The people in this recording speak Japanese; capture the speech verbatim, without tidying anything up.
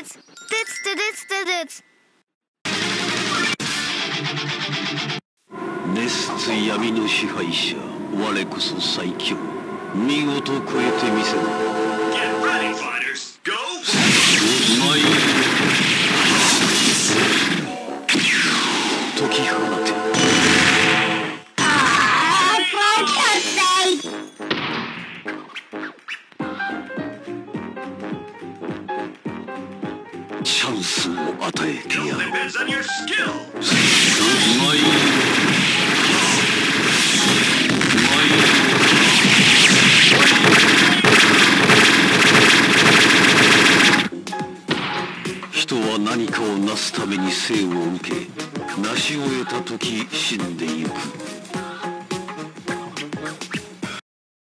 つてつてつてつ。 熱つ闇の支配者、我こそ最強。見事超えてみせる。解き放て。チャンスを与えてやろう。人は何かを成すために生を受け、成し終えた時死んでゆく。